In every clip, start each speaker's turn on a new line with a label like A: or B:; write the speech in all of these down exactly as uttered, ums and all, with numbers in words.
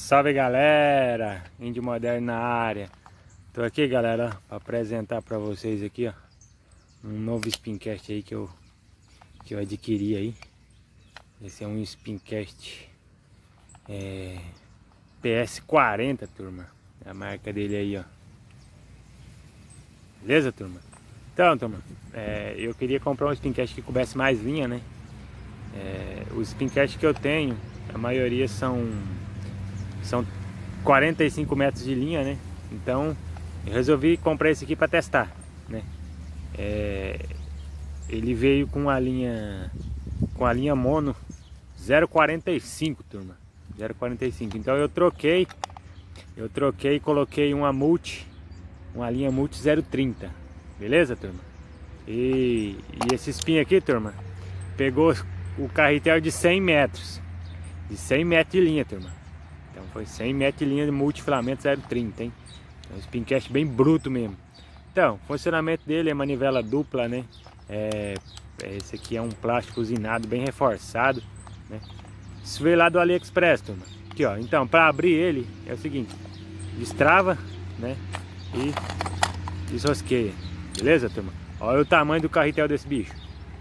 A: Salve galera, Índio Moderno na área. Tô aqui galera para apresentar para vocês aqui ó um novo Spincast aí que eu que eu adquiri aí. Esse é um Spincast é, P S quarenta, turma. É a marca dele aí ó. Beleza, turma? Então, turma, é, eu queria comprar um Spincast que coubesse mais linha, né? É, os Spincast que eu tenho, a maioria são são quarenta e cinco metros de linha, né? Então eu resolvi comprar esse aqui para testar, né? É, ele veio com a linha com a linha mono zero vírgula quarenta e cinco, turma, zero vírgula quarenta e cinco. Então eu troquei eu troquei e coloquei uma multi, uma linha multi zero vírgula trinta, beleza, turma? E, e esse spin aqui, turma, pegou o carretel de cem metros, de cem metros de linha, turma. Então foi cem metros de linha de multifilamento zero vírgula trinta, hein? É um Spincast bem bruto mesmo. Então, o funcionamento dele é manivela dupla, né? É, esse aqui é um plástico usinado, bem reforçado, né? Isso veio lá do AliExpress, turma. Aqui, ó. Então, para abrir ele é o seguinte: destrava, né? E desrosqueia. Beleza, turma? Olha o tamanho do carretel desse bicho.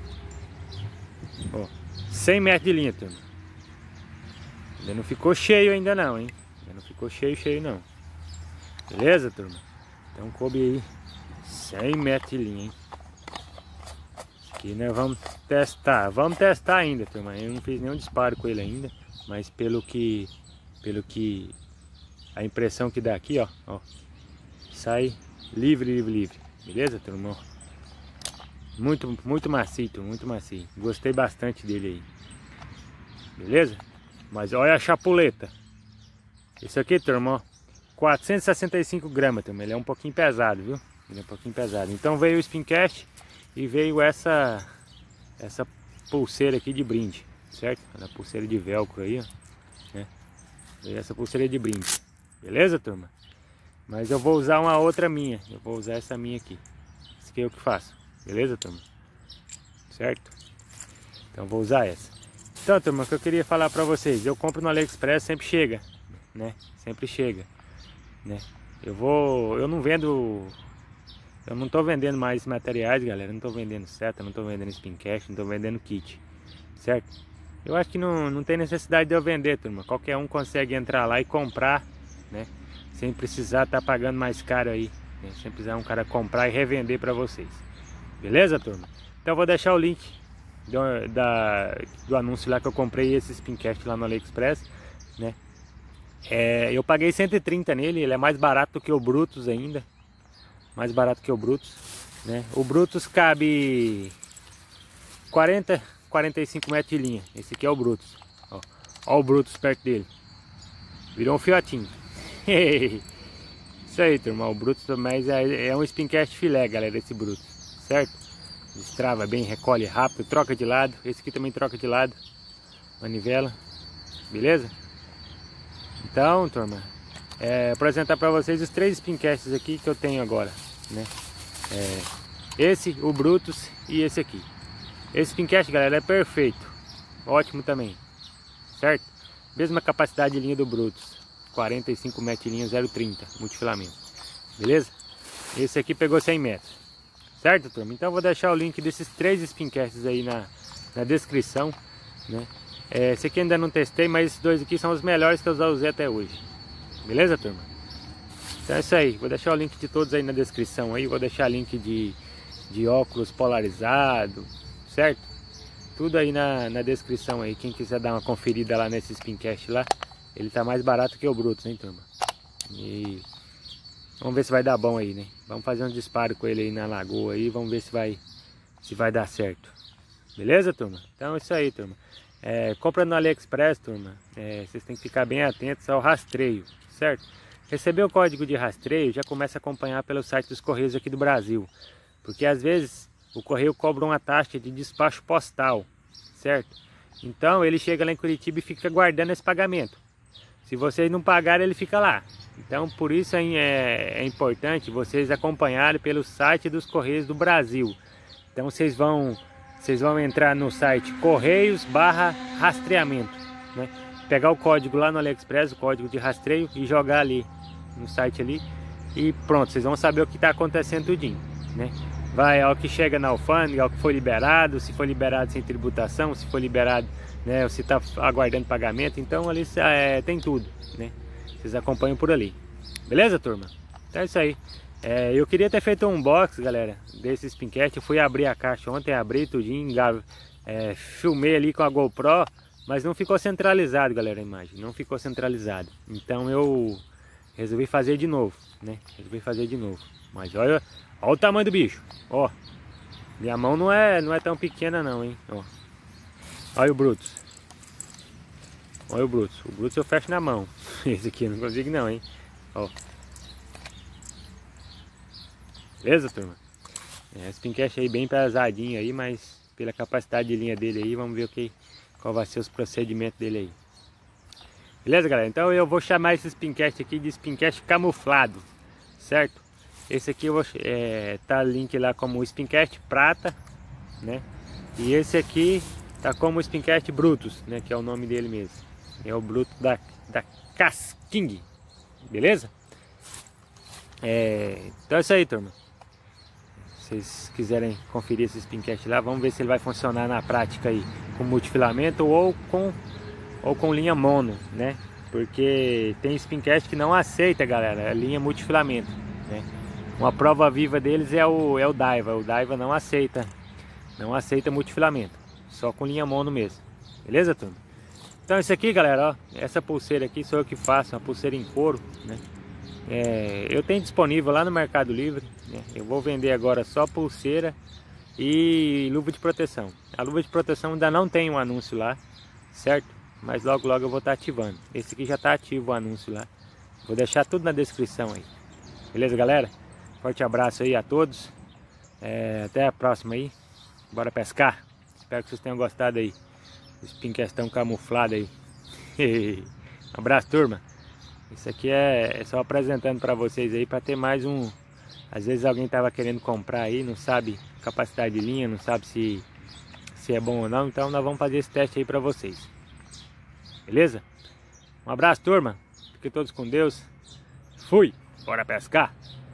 A: Ó, cem metros de linha, turma. Ainda não ficou cheio ainda não, hein? Ainda não ficou cheio, cheio não. Beleza, turma? Então coube aí cem metros de linha, hein? Esse aqui nós vamos testar. Vamos testar ainda, turma. Eu não fiz nenhum disparo com ele ainda. Mas pelo que... Pelo que... A impressão que dá aqui, ó. Ó, sai livre, livre, livre. Beleza, turma? Muito, muito macio, muito macio. Gostei bastante dele aí. Beleza? Mas olha a chapuleta. Esse aqui, turma, ó, quatrocentos e sessenta e cinco gramas, turma. Ele é um pouquinho pesado, viu? Ele é um pouquinho pesado. Então veio o Spincast e veio essa essa pulseira aqui de brinde, certo? A pulseira de velcro aí, ó, né? Veio essa pulseira de brinde. Beleza, turma? Mas eu vou usar uma outra minha. Eu vou usar essa minha aqui. Essa aqui é o que faço. Beleza, turma? Certo? Então vou usar essa. Então, turma, o que eu queria falar pra vocês, eu compro no AliExpress, sempre chega, né? Sempre chega, né? Eu vou, eu não vendo, eu não tô vendendo mais materiais, galera. Não tô vendendo seta, não tô vendendo Spincast, não tô vendendo kit, certo? Eu acho que não, não tem necessidade de eu vender, turma. Qualquer um consegue entrar lá e comprar, né? Sem precisar estar tá pagando mais caro aí, né? Sem precisar um cara comprar e revender pra vocês. Beleza, turma? Então eu vou deixar o link Do, da, do anúncio lá que eu comprei esse Spincast lá no AliExpress, né? É, eu paguei cento e trinta nele, ele é mais barato do que o Brutus ainda, mais barato que o Brutus, né? O Brutus cabe quarenta, quarenta e cinco metros de linha. Esse aqui é o Brutus, ó, ó o Brutus perto dele, virou um fiotinho. Isso aí, turma, o Brutus, mas é, é um Spincast filé, galera, esse Brutus, certo? Destrava bem, recolhe rápido, troca de lado. Esse aqui também troca de lado, manivela, beleza? Então, turma, é, apresentar para vocês os três Spincasts aqui que eu tenho agora, né? É, esse, o Brutus e esse aqui. Esse Spincast, galera, é perfeito, ótimo também, certo? Mesma capacidade de linha do Brutus, quarenta e cinco metros de linha, zero vírgula trinta, multifilamento, beleza? Esse aqui pegou cem metros. Certo, turma? Então eu vou deixar o link desses três Spincasts aí na, na descrição, né? É, esse aqui ainda não testei, mas esses dois aqui são os melhores que eu já usei até hoje. Beleza, turma? Então é isso aí. Vou deixar o link de todos aí na descrição aí. Vou deixar link de, de óculos polarizado, certo? Tudo aí na, na descrição aí. Quem quiser dar uma conferida lá nesse Spincast lá, ele tá mais barato que o Brutus, hein, turma? E... vamos ver se vai dar bom aí, né? Vamos fazer um disparo com ele aí na lagoa aí. Vamos ver se vai, se vai dar certo. Beleza, turma? Então é isso aí, turma. É, compra no AliExpress, turma. É, vocês têm que ficar bem atentos ao rastreio, certo? Receber o código de rastreio, já começa a acompanhar pelo site dos Correios aqui do Brasil. Porque às vezes o Correio cobra uma taxa de despacho postal, certo? Então ele chega lá em Curitiba e fica guardando esse pagamento. Se vocês não pagarem, ele fica lá. Então por isso é, é importante vocês acompanharem pelo site dos Correios do Brasil. Então vocês vão, vocês vão entrar no site Correios barra rastreamento, né? pegar o código lá no AliExpress, o código de rastreio, e jogar ali no site ali. E pronto, vocês vão saber o que está acontecendo tudinho, né? Vai ao que chega na alfândega, ao que foi liberado, se foi liberado sem tributação, se foi liberado, né, ou se está aguardando pagamento. Então ali é, tem tudo, né? Vocês acompanham por ali. Beleza, turma? Então é isso aí. É, eu queria ter feito um unboxing, galera, desse Spincat. Eu fui abrir a caixa ontem, abri tudinho, é, filmei ali com a GoPro, mas não ficou centralizado, galera, a imagem. Não ficou centralizado. Então eu resolvi fazer de novo, né? Resolvi fazer de novo. Mas olha, olha o tamanho do bicho. Ó, minha mão não é, não é tão pequena não, hein? Ó, olha o Brutus. Olha o Brutus. O Brutus eu fecho na mão. Esse aqui eu não consigo não, hein? Ó. Beleza, turma? É, esse Spincat aí bem pesadinho aí, mas pela capacidade de linha dele aí, vamos ver o que, qual vai ser os procedimentos dele aí. Beleza, galera? Então eu vou chamar esse Spincat aqui de Spincat camuflado, certo? Esse aqui eu vou, é, tá link lá como Spincat prata, né? E esse aqui tá como Spincat Brutus, né? Que é o nome dele mesmo. É o Brutus da, da Casking, beleza? É, então é isso aí, turma. Se vocês quiserem conferir esse Spincat lá, vamos ver se ele vai funcionar na prática aí com multifilamento ou com ou com linha mono, né? Porque tem Spincat que não aceita, galera, a linha multifilamento, né? Uma prova viva deles é o, é o Daiwa. O Daiwa não aceita, não aceita multifilamento, só com linha mono mesmo. Beleza, turma? Então isso aqui, galera, ó, essa pulseira aqui sou eu que faço, uma pulseira em couro, né? É, eu tenho disponível lá no Mercado Livre, né? Eu vou vender agora só pulseira e luva de proteção. A luva de proteção ainda não tem um anúncio lá, certo? Mas logo logo eu vou estar ativando. Esse aqui já está ativo o anúncio lá. Vou deixar tudo na descrição aí. Beleza, galera? Forte abraço aí a todos. É, até a próxima aí. Bora pescar. Espero que vocês tenham gostado aí. Os Spincat camuflado aí. Abraço, turma. Isso aqui é, é só apresentando para vocês aí, para ter mais um. Às vezes alguém tava querendo comprar aí, não sabe capacidade de linha, não sabe se, se é bom ou não. Então nós vamos fazer esse teste aí para vocês. Beleza? Um abraço, turma. Fiquem todos com Deus. Fui. Bora pescar.